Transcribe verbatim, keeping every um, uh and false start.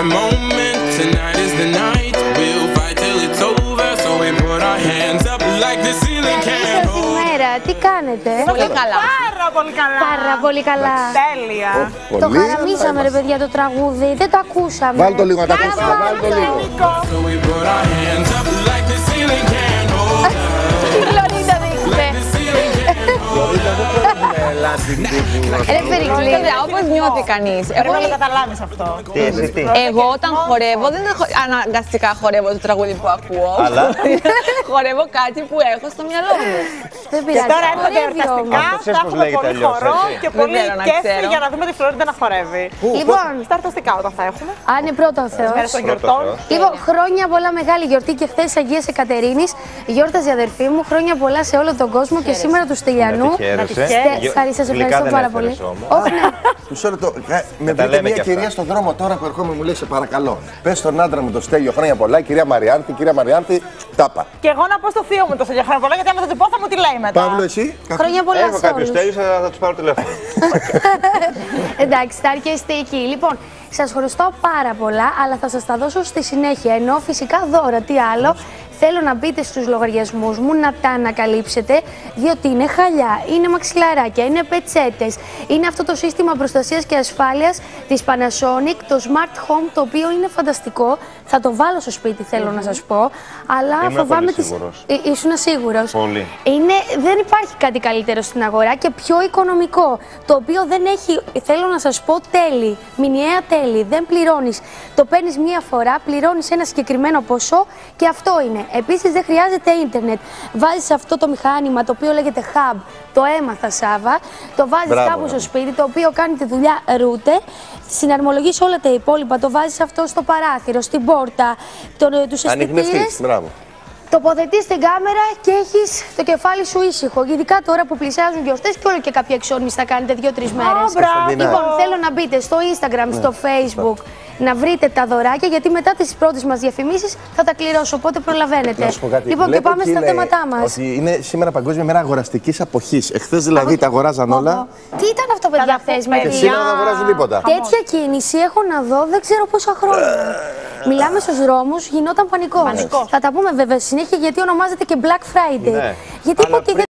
a moment, tonight is the night. We'll fight till it's over, so we put our hands up like the ceiling can't hold. Καλημέρα, τι κάνετε? Πολύ καλά. Πάρα πολύ καλά. Πάρα πολύ καλά. Τέλεια. Το χαραμίσαμε ρε παιδιά το τραγούδι, δεν το ακούσαμε. Βάλ' το λίγο να τα ακούσουμε, βάλ' το λίγο. So we put our hands up like the ceiling can't hold. Τι Φλωρίντα δείξτε. Ρε Περικλή. Όπως νιώθει κανείς. Πρέπει να το καταλάβεις αυτό. Εγώ όταν χορεύω δεν έχω- αναγκαστικά χορεύω το τραγούδι που ακούω. Αλλά? Χορεύω κάτι που έχω στο μυαλό μου. Δεν Και πειράζει. τώρα έρχονται χορεύει εορταστικά, όμως. Αυτό ξέρεις θα πώς έχουμε λέγεται πολύ αλλιώς, χορό έτσι. και Δεν πολύ ξέρω να κέφι ξέρω. για να δούμε τη Φλωρίντα να χορεύει. Λοιπόν, Στα εορταστικά όταν θα έχουμε. αν είναι πρώτο ο Θεός. Μέρες των γιορτών. Λοιπόν, χρόνια πολλά, μεγάλη γιορτή και χθες Αγίας Εκατερίνης. Γιόρταζε η αδερφή μου. Χρόνια πολλά σε όλο τον κόσμο και σήμερα του Στυλιανού. Να τη χαίρεσαι. Στε- Γιο- Χαρή, σας γλυκά ευχαριστώ δεν πάρα έφερες πολύ. όμως. Όχι, ναι. Μισό λεπτό. Ε, Με τα βρήκε λέμε μια κι αυτά. κυρία στον δρόμο τώρα που ερχόμαι, μου λέει σε παρακαλώ. Πες στον άντρα μου το Στέλιο χρόνια πολλά, η κυρία Μαριάνθη, κυρία Μαριάνθη, τάπα. Και εγώ να πω στο θείο μου το σε χρόνια πολλά, γιατί άμα θα του πω θα μου τη λέει μετά. Παύλο, εσύ. Χρόνια πολλά Έχω σε κάποιους όλους. τέλειους, θα, θα τους πάρω τηλέφωνο. Εντάξει, θα αρκέσετε εκεί. Λοιπόν, σας χρωστάω πάρα πολλά, αλλά θα σας τα δώσω στη συνέχεια. Ενώ φυσικά δώρα, τι άλλο. Θέλω να μπείτε στους λογαριασμούς μου, να τα ανακαλύψετε, διότι είναι χαλιά, είναι μαξιλαράκια, είναι πετσέτες, είναι αυτό το σύστημα προστασίας και ασφάλειας της Panasonic, το Smart Home, το οποίο είναι φανταστικό. Θα το βάλω στο σπίτι, θέλω να σας πω, αλλά Ήμουν φοβάμαι πολύ τις... σίγουρος. Ε, ήσουν σίγουρος. Πολύ. Είναι, δεν υπάρχει κάτι καλύτερο στην αγορά και πιο οικονομικό, το οποίο δεν έχει, θέλω να σας πω, τέλη, μηνιαία τέλη, δεν πληρώνεις. Το παίρνεις μία φορά, πληρώνεις ένα συγκεκριμένο ποσό και αυτό είναι. Επίσης δεν χρειάζεται ίντερνετ. Βάζεις αυτό το μηχάνημα το οποίο λέγεται Hub, το έμαθα Σάβα, το βάζεις Μπράβο, κάπου στο ναι. σπίτι, το οποίο κάνει τη δουλειά router, συναρμολογείς όλα τα υπόλοιπα, το βάζεις αυτό στο παράθυρο, στην πόρτα, το, τους αισθητήρες. Ανιχνευτής, μπράβο. Τοποθετείς την κάμερα και έχεις το κεφάλι σου ήσυχο. Ειδικά τώρα που πλησιάζουν γιορτές και όλο και κάποια εξόρμηση θα κάνετε δύο-τρεις μέρες. μπράβο. Λοιπόν, θέλω να μπείτε στο Instagram, στο Facebook, να βρείτε τα δωράκια, γιατί μετά τις πρώτες μας διαφημίσεις θα τα κληρώσω. Οπότε προλαβαίνετε. Να σου πω κάτι. Λοιπόν, και Βλέπω πάμε εκεί στα λέει θέματά μας. Ότι είναι σήμερα Παγκόσμια Μέρα Αγοραστικής Αποχής. Εχθές δηλαδή τα αγοράζαν Πω, όλα. πω. Τι ήταν αυτό, παιδιά, Καλά, χθες με Και τη- σήμερα δεν αγοράζουν τίποτα. Τέτοια κίνηση έχω να δω δεν ξέρω πόσα χρόνια. Μιλάμε στους δρόμους, γινόταν πανικός. Πανικός. Θα τα πούμε βέβαια στη συνέχεια γιατί ονομάζεται και Black Friday. Ναι. Γιατί Αλλά υποτίθεται